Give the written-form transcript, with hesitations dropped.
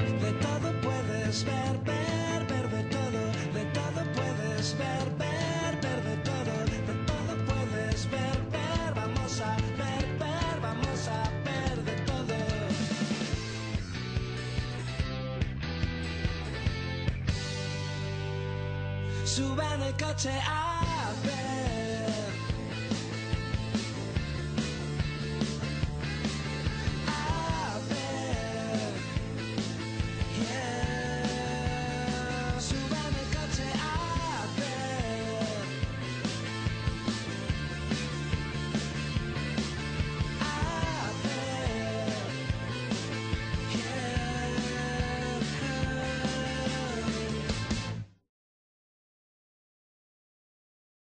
de todo puedes ver, ver, ver de todo puedes ver, ver, ver de todo puedes ver, ver, vamos a ver, ver, vamos a ver de todo. Sube en el coche a ver.